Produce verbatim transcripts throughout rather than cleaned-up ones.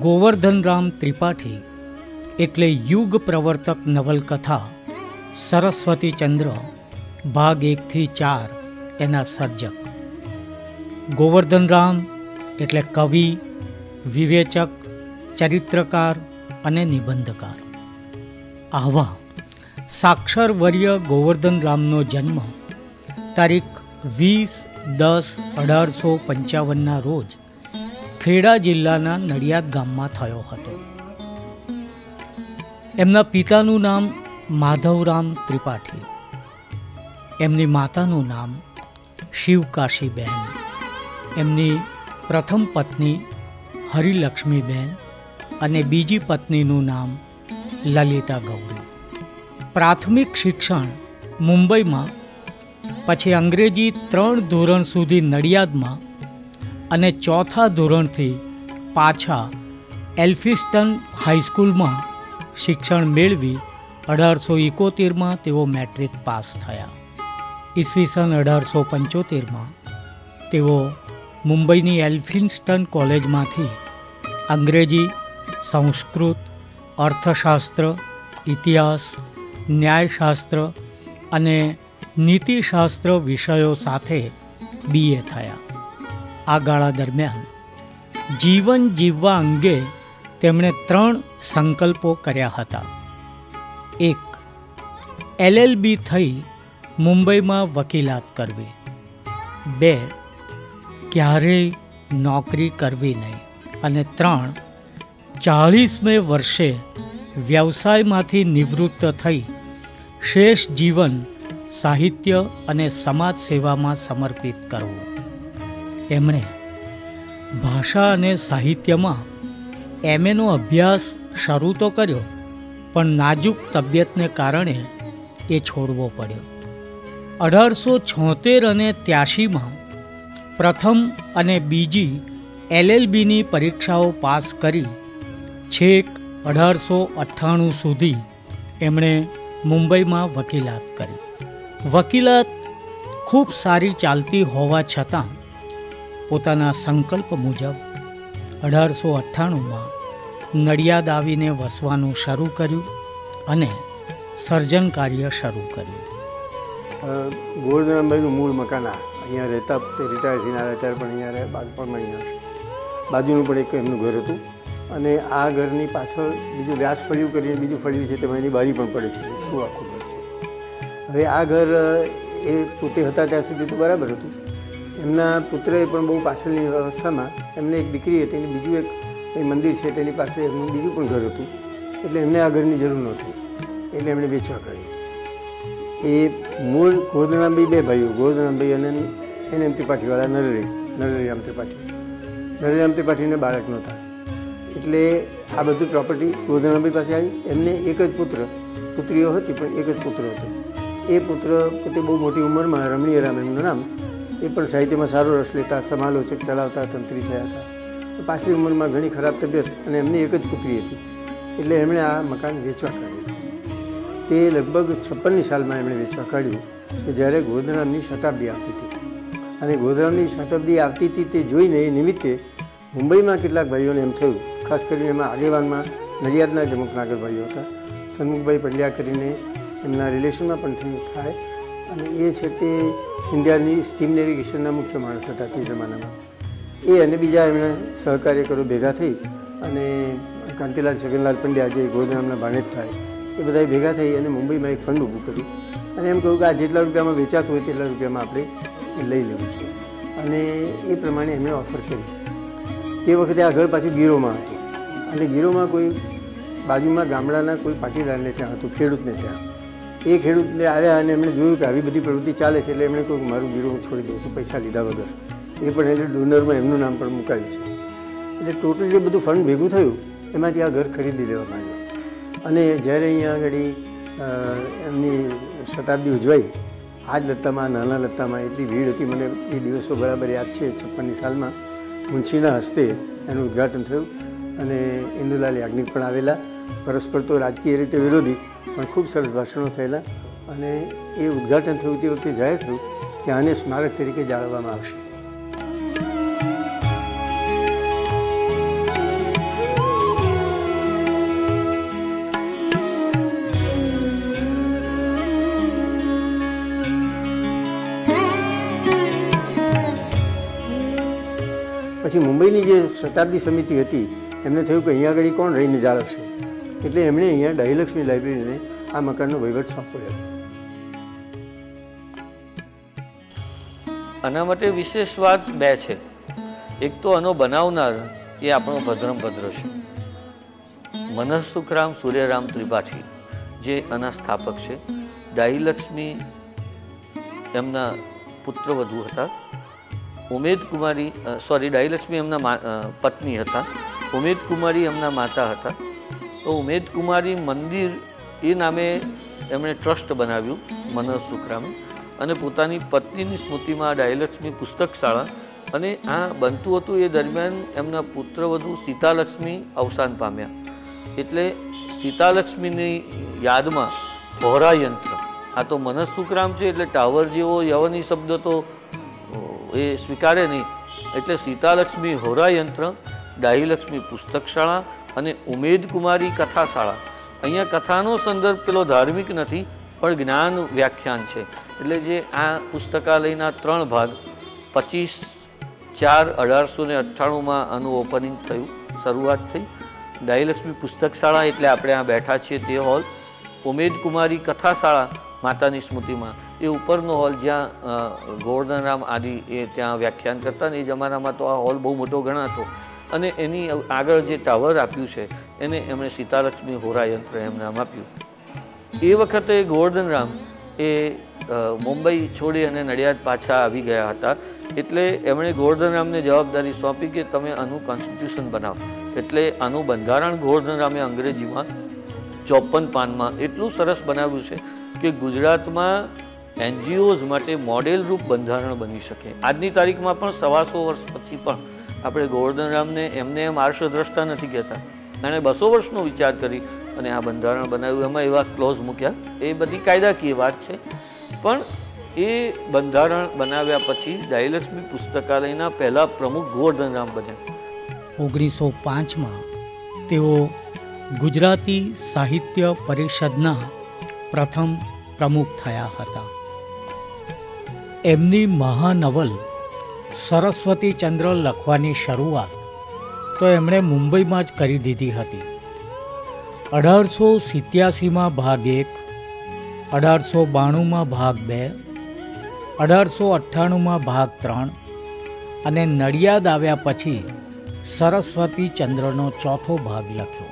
गोवर्धनराम त्रिपाठी एटले युग प्रवर्तक नवलकथा सरस्वती चंद्र भाग एक थी चार एना सर्जक। गोवर्धनराम एटले कवि, विवेचक, चरित्रकार अने निबंधकार। आवा साक्षरवर्य गोवर्धनरामनो जन्म तारीख वीस दस अठार सौ पंचावन रोज खेड़ा जिल्लाना नडियाद गाममां थयो हतो। एमना पितानुं नाम माधवराम त्रिपाठी, एमनी मातानुं नाम शिवकाशीबेन, एमनी प्रथम पत्नी हरिलक्ष्मीबेन अने बीजी पत्नीनुं नाम ललिता गौरी। प्राथमिक शिक्षण मुंबई में, पछी अंग्रेजी त्रण धोरण सुधी नडियाद में अने चौथा धोरण थी पाछा एल्फिस्टन हाईस्कूल में शिक्षण मेळवी अठार सौ इकोतेर में तेओ मैट्रिक पास थया। ईस्वीसन अठार सौ पंचोतेर में तेओ मुंबईनी एल्फिस्टन कॉलेज में थी अंग्रेजी, संस्कृत, अर्थशास्त्र, इतिहास, न्यायशास्त्र अने नीतिशास्त्र विषयों साथे बीए थया। आ गाळा दरमियान जीवन जीववा अंगे तेमणे त्रण संकल्पो कर्या हता। एक, एलएलबी थई मुंबई में वकीलात करवी। बे, क्यारेय नौकरी करवी नहीं। अने त्रण, चालीसमे वर्षे व्यवसायमांथी निवृत्त थई शेष जीवन साहित्य अने समाज सेवा में समर्पित करवू। एमणे भाषा अने साहित्य में एम ए नो अभ्यास शरू तो कर्यो, पण नाजुक तबियतने कारणे ए छोड़वो पड्यो। अठार सौ छोतेर अने त्याशी में प्रथम अने बीजी एलएलबी नी परीक्षाओं पास करी छेक अठार सौ अठाणु सुधी एमणे मुंबई में वकीलात करी। वकीलात खूब सारी चालती होवा छतां पोताना संकल्प मुजब अठार सौ अठाणु में नडियाद आवीने वसवानुं शरू कर्युं अने सर्जन कार्य शरू कर्युं। गोवर्धनरामभाईનું મૂળ મકાન આ અહીંયા રહેતા, તે રિટાયર થઈને આવ્યા ત્યારે પણ અહીંયા રહ્યા, બાળપણમાં અહીંયા બાજુનું પણ એક એમનું ઘર હતું અને આ ઘરની પાછળ બીજું વ્યાસ ફળિયું કરીને બીજું ફળિયું છે, તેમાં એની બારી પણ પડે છે, એટલું આખું ઘર છે। હવે આ ઘર એ પોતે હતા ત્યાં સુધી તો બરાબર હતું। એમના પુત્રએ પણ બહુ પાછળની અવસ્થામાં એમને એક દીકરી હતી અને બીજું એક મંદિર છે તેની પાસે એમનું બીજું પણ ઘર હતું, એટલે એમને આ ઘરની જરૂર નહોતી, એટલે એમણે વેચવા કરી। એ મૂળ ગોવર્ધનરામભાઈ બે ભાઈઓ, ગોવર્ધનરામભાઈ અને એને એમ ત્રિપાઠીવાળા નરરી નરરીરામ ત્રિપાઠી નરરીરામ ત્રિપાઠીને બાળક નહોતા, એટલે આ બધી પ્રોપર્ટી ગોવર્ધનરામભાઈ પાસે આવી। એમને એક જ પુત્ર, પુત્રીઓ હતી પણ એક જ પુત્ર હતો। એ પુત્ર પોતે બહુ મોટી ઉંમરમાં, રમણીયરામ એમનું નામ, એ પણ સાહિત્યમાં સારો રસ લેતા, સમાલોચક ચલાવતા, તંત્રી થયા હતા। પાછલી ઉંમરમાં ઘણી ખરાબ તબિયત અને એમની એક જ પુત્રી હતી, એટલે એમણે આ મકાન વેચવા કાઢ્યું। તે લગભગ છપ્પનની સાલમાં એમણે વેચવા કાઢ્યું કે જ્યારે ગોવર્ધનરામની શતાબ્દી આવતી હતી, અને ગોવર્ધનરામની શતાબ્દી આવતી હતી તે જોઈને એ નિમિત્તે મુંબઈમાં કેટલાક ભાઈઓને એમ થયું, ખાસ કરીને એમાં આગેવાનમાં નડિયાદના જ અમુક નાગર ભાઈઓ હતા, સન્મુખભાઈ પંડ્યા કરીને એમના રિલેશનમાં પણ થઈ થાય, અને એ છે તે સિંધિયાની સ્ટીમ નેવિગેશનના મુખ્ય માણસ હતા તે જમાનામાં। એ અને બીજા એમણે સહકાર્યકરો ભેગા થઈ અને કાંતિલાલ છગનલાલ પંડ્યા જે ગોવર્ધનરામના ભાણેજ થાય, એ બધાએ ભેગા થઈ અને મુંબઈમાં એક ફંડ ઊભું કર્યું અને એમ કહ્યું કે આ જેટલા રૂપિયામાં વેચાતું હોય તેટલા રૂપિયામાં આપણે લઈ લેવું છે, અને એ પ્રમાણે એમણે ઓફર કરી। તે વખતે આ ઘર પાછું ગીરોમાં હતું, અને ગીરોમાં કોઈ બાજુમાં ગામડાના કોઈ પાટીદારને ત્યાં હતું, ખેડૂતને ત્યાં। એ ખેડૂતને આવ્યા અને એમણે જોયું કે આવી બધી પ્રવૃત્તિ ચાલે છે, એટલે એમણે કહ્યું કે મારું ગીરો હું છોડી દઉં છું પૈસા લીધા વગર। એ પણ એટલે ડોનરમાં એમનું નામ પણ મુકાયું છે। એટલે ટોટલ જે બધું ફંડ ભેગું થયું એમાંથી આ ઘર ખરીદી લેવામાં આવ્યું, અને જ્યારે અહીંયા આગળ એમની શતાબ્દી ઉજવાઈ, આ જ લત્તામાં, નાના લત્તામાં એટલી ભીડ હતી, મને એ દિવસો બરાબર યાદ છે। છપ્પનની સાલમાં મુનશીના હસ્તે એનું ઉદ્ઘાટન થયું અને ઇન્દુલાલ યાજ્ઞિક પણ આવેલા। પરસ્પર તો રાજકીય રીતે વિરોધી, પણ ખૂબ સરસ ભાષણો થયેલા, અને એ ઉદ્ઘાટન થયું તે વખતે જાહેર થયું કે આને સ્મારક તરીકે જાળવવામાં આવશે। પછી મુંબઈની જે શતાબ્દી સમિતિ હતી એમને થયું કે અહીંયા આગળ કોણ રહીને જાળવશે, એટલે એમણે અહીંયા ડાહીલક્ષ્મી લાઇબ્રેરીને આ મકાનનો વહીવટ સોંપ્યો. આના માટે વિશેષ વાત બે છે. એક તો આનો બનાવનાર એ આપણો ભદ્રમ ભદ્ર છે, મનઃસુખરામ સૂર્યરામ ત્રિપાઠી, જે આના સ્થાપક છે. ડાહીલક્ષ્મી એમના પુત્રવધુ હતા. ઉમેદ કુમારી સોરી ડાહીલક્ષ્મી એમના પત્ની હતા. ઉમેદ કુમારી એમના માતા હતા. તો ઉમેદ કુમારી મંદિર એ નામે એમણે ટ્રસ્ટ બનાવ્યું મનઃસુખરામે, અને પોતાની પત્નીની સ્મૃતિમાં ડાહીલક્ષ્મી પુસ્તક શાળા, અને આ બનતું હતું એ દરમિયાન એમના પુત્રવધુ સીતાલક્ષ્મી અવસાન પામ્યા. એટલે સીતાલક્ષ્મીની યાદમાં હોરા યંત્ર, આ તો મનઃસુખરામ છે એટલે ટાવર જેવો યવની શબ્દ તો એ સ્વીકારે નહીં, એટલે સીતાલક્ષ્મી હોરા યંત્ર, ડાહીલક્ષ્મી પુસ્તક શાળા અને ઉમેદ કુમારી કથા શાળા. અહીંયા કથાનો સંદર્ભ પેલો ધાર્મિક નથી પણ જ્ઞાન વ્યાખ્યાન છે. એટલે જે આ પુસ્તકાલયના ત્રણ ભાગ, પચીસ ચાર અઢારસો ને અઠ્ઠાણુંમાં આનું ઓપનિંગ થયું, શરૂઆત થઈ. ડાહીલક્ષ્મી પુસ્તક શાળા એટલે આપણે આ બેઠા છીએ તે હોલ, ઉમેદ કુમારી કથા શાળા માતાની સ્મૃતિમાં એ ઉપરનો હોલ જ્યાં ગોવર્ધનરામ આદિ એ ત્યાં વ્યાખ્યાન કરતા, ને એ જમાનામાં તો આ હોલ બહુ મોટો ગણાતો, અને એની આગળ જે ટાવર આપ્યું છે એને એમણે સીતાલક્ષ્મી હોરા યંત્ર એમ નામ આપ્યું. એ વખતે ગોવર્ધનરામ એ મુંબઈ છોડી અને નડિયાદ પાછા આવી ગયા હતા, એટલે એમણે ગોવર્ધનરામને જવાબદારી સોંપી કે તમે આનું કોન્સ્ટિટ્યુશન બનાવો. એટલે આનું બંધારણ ગોવર્ધનરામે અંગ્રેજીમાં ચોપન પાનમાં એટલું સરસ બનાવ્યું છે કે ગુજરાતમાં એનજીઓઝ માટે મોડેલ રૂપ બંધારણ બની શકે. આજની તારીખમાં પણ સવાસો વર્ષ પછી પણ આપણે ગોવર્ધનરામને એમને એમ આર્ષદ્રષ્ટા નથી કહેતા. એણે બસો વર્ષનો વિચાર કરી અને આ બંધારણ બનાવ્યું. એમાં એવા ક્લોઝ મૂક્યા, એ બધી કાયદાકીય વાત છે. પણ એ બંધારણ બનાવ્યા પછી ડાહીલક્ષ્મી પુસ્તકાલયના પહેલા પ્રમુખ ગોવર્ધનરામ બન્યા. ઓગણીસો પાંચમાં તેઓ ગુજરાતી સાહિત્ય પરિષદના પ્રથમ પ્રમુખ થયા હતા. એમની મહાનવલ સરસ્વતી ચંદ્ર લખવાની શરૂઆત તો એમણે મુંબઈમાં જ કરી દીધી હતી. અઢારસો સિત્યાસીમાં ભાગ એક, અઢારસો બાણુંમાં ભાગ બે, અઢારસો અઠ્ઠાણુંમાં ભાગ ત્રણ, અને નડિયાદ આવ્યા પછી સરસ્વતી ચંદ્રનો ચોથો ભાગ લખ્યો.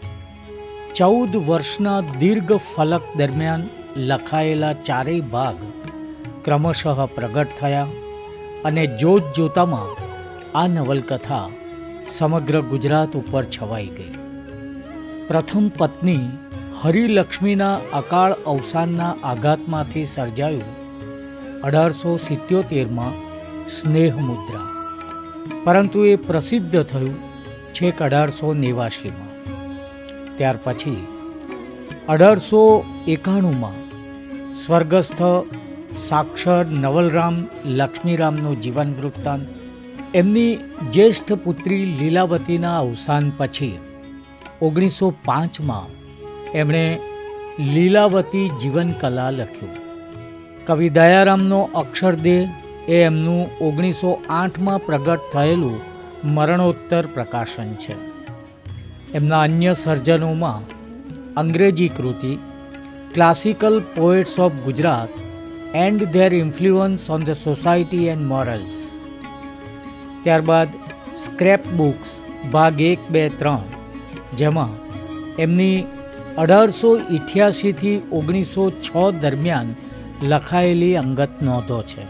ચૌદ વર્ષના દીર્ઘ ફલક દરમિયાન લખાયેલા ચારેય ભાગ ક્રમશઃ પ્રગટ થયા, અને જોત જોતામાં આ નવલકથા સમગ્ર ગુજરાત ઉપર છવાઈ ગઈ. પ્રથમ પત્ની હરિલક્ષ્મીના અકાળ અવસાનના આઘાતમાંથી સર્જાયું અઢારસો સિત્યોતેરમાં સ્નેહ મુદ્રા, પરંતુ એ પ્રસિદ્ધ થયું છેક અઢારસો નેવાસીમાં. ત્યાર પછી અઢારસો એકાણુંમાં સ્વર્ગસ્થ સાક્ષર નવલરામ લક્ષ્મીરામનું જીવન વૃત્તાંત, એમની જ્યેષ્ઠ પુત્રી લીલાવતીના અવસાન પછી ઓગણીસો પાંચમાં એમણે લીલાવતી જીવનકલા લખ્યું. કવિ દયારામનો અક્ષરદેહ એ એમનું ઓગણીસો આઠમાં પ્રગટ થયેલું મરણોત્તર પ્રકાશન છે. એમના અન્ય સર્જનોમાં અંગ્રેજી કૃતિ classical poets of Gujarat and their influence on the society and morals, ત્યારબાદ સ્ક્રેપ બુક્સ ભાગ એક બે ત્રણ, જેમાં એમની અઢારસો ઇઠ્યાસીથી ઓગણીસો છ દરમિયાન લખાયેલી અંગત નોંધો છે.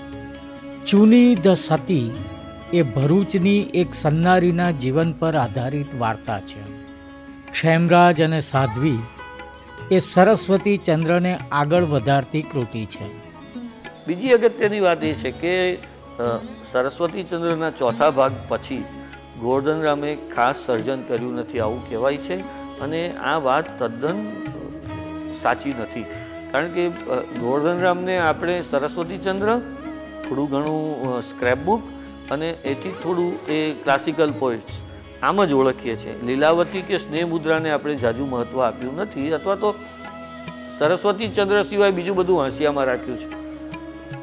ચૂની ધ સતી એ ભરૂચની એક સન્નારીના જીવન પર આધારિત વાર્તા છે. ક્ષેમરાજ અને સાધ્વી એ સરસ્વતી ચંદ્રને આગળ વધારતી કૃતિ છે. બીજી અગત્યની વાત એ છે કે સરસ્વતી ચંદ્રના ચોથા ભાગ પછી ગોવર્ધનરામે ખાસ સર્જન કર્યું નથી આવું કહેવાય છે, અને આ વાત તદ્દન સાચી નથી. કારણ કે ગોવર્ધનરામને આપણે સરસ્વતી ચંદ્ર, થોડું ઘણું સ્ક્રેપબુક અને એથી થોડું એ ક્લાસિકલ પોએટ્સ આમ જ ઓળખીએ છીએ. લીલાવતી કે સ્નેહ મુદ્રાને આપણે જાજુ મહત્ત્વ આપ્યું નથી, અથવા તો સરસ્વતી ચંદ્ર સિવાય બીજું બધું હાંસિયામાં રાખ્યું છે.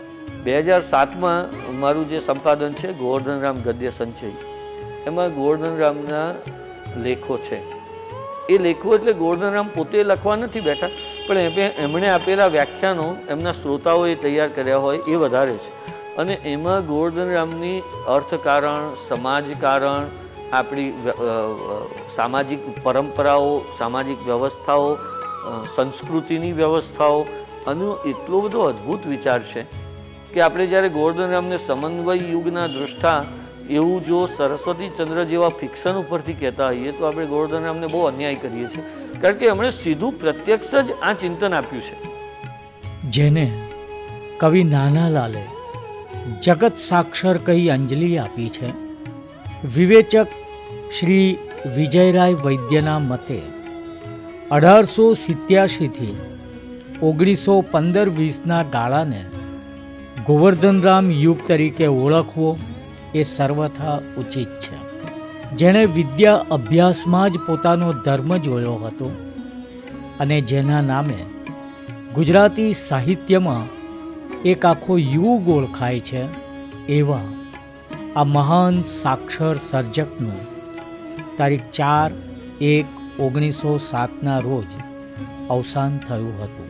બે હજાર સાતમાં મારું જે સંપાદન છે ગોવર્ધનરામ ગદ્ય સંચય, એમાં ગોવર્ધનરામના લેખો છે. એ લેખો એટલે ગોવર્ધનરામ પોતે લખવા નથી બેઠા, પણ એમણે આપેલા વ્યાખ્યાનો એમના શ્રોતાઓએ તૈયાર કર્યા હોય એ વધારે છે. અને એમાં ગોવર્ધનરામની અર્થકારણ, સમાજકારણ, આપણી સામાજિક પરંપરાઓ, સામાજિક વ્યવસ્થાઓ, સંસ્કૃતિની વ્યવસ્થાઓ, આનો એટલો બધો અદ્ભુત વિચાર છે કે આપણે જ્યારે ગોવર્ધનરામને સમન્વય યુગના દૃષ્ટા એવું જો સરસ્વતી ચંદ્ર જેવા ફિક્શન ઉપરથી કહેતા હોઈએ તો આપણે ગોવર્ધનરામને બહુ અન્યાય કરીએ છીએ, કારણ કે એમણે સીધું પ્રત્યક્ષ જ આ ચિંતન આપ્યું છે. જેને કવિ નાનાલાલે જગત સાક્ષર કહી અંજલિ આપી છે. વિવેચક શ્રી વિજયરાય વૈદ્યના મતે અઢારસો સિત્યાસીથી ઓગણીસો પંદર વીસના ગાળાને ગોવર્ધનરામ યુગ તરીકે ઓળખવો એ સર્વથા ઉચિત છે. જેણે વિદ્યા અભ્યાસમાં જ પોતાનો ધર્મ જોયો હતો અને જેના નામે ગુજરાતી સાહિત્યમાં એક આખો યુગ ઓળખાય છે, એવા આ મહાન સાક્ષર સર્જકનું તારીખ ચાર એક ઓગણીસો સાતના રોજ અવસાન થયું હતું.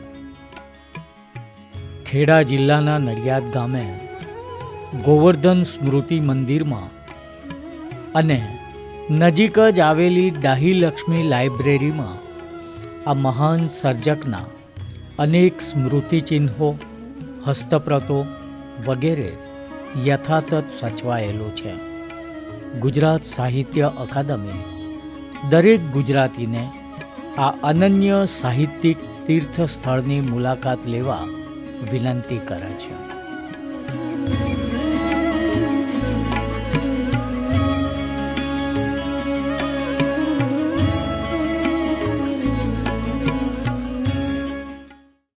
ખેડા જિલ્લાના નડિયાદ ગામે ગોવર્ધન સ્મૃતિ મંદિરમાં અને નજીક જ આવેલી ડાહી લક્ષ્મી લાઇબ્રેરીમાં આ મહાન સર્જકના અનેક સ્મૃતિચિહ્નો, હસ્તપ્રતો વગેરે યથાતથ સચવાયેલું છે. ગુજરાત સાહિત્ય અકાદમી દરેક ગુજરાતીને આ અનન્ય સાહિત્યિક તીર્થ સ્થળની મુલાકાત લેવા વિનંતી કરે છે.